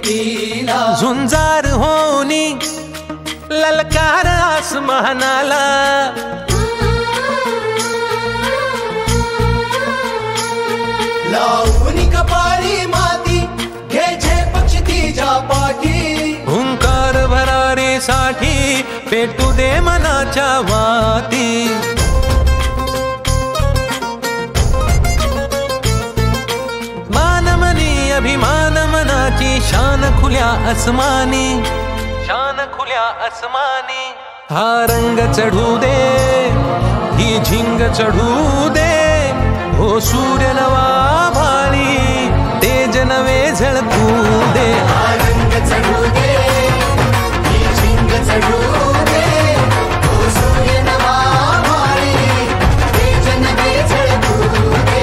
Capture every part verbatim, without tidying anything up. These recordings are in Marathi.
भिंतीला झुंजार होनी ललकार आसमानाला, लावून कपाळी माती घे पक्ष तिच्या पाठी, हुंकार भरारीसाठी पेटू दे मनाच्या वाती. मानमनी अभिमान मनाची शान खुल्या आसमानी, शान खुल्या आसमानी. हा रंग चढू दे ही झिंग चढू दे, हो सूर्य नवा भाळी तेज नवे झळकू दे. हा रंग चढू दे ही झिंग चढू दे, हो सूर्य नवा भाळी तेज नवे झळकू दे.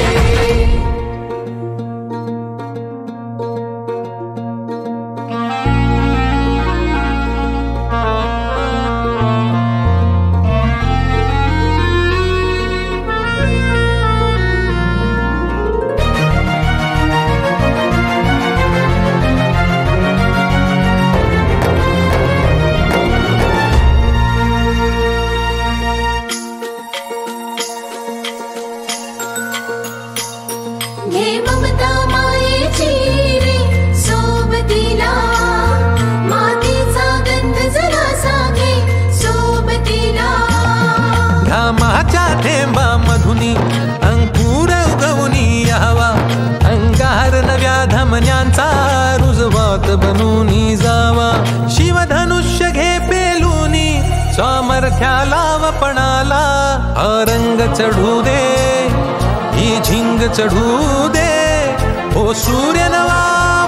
घे ममता मायेची रे सोबतीला, मातीचा गंध जरासा घे सोबतीला. घामाच्या थेंबा मधुनी अंकुर उगवूनी यावा, अंगार नव्या धमन्यांचा रुजवात बनूनी जावा. शिवधनुष्य घे पेलूनी सामर्थ्याला वपणाला, हा रंग चढू दे ही झिंग चढू दे, हो सूर्य नवा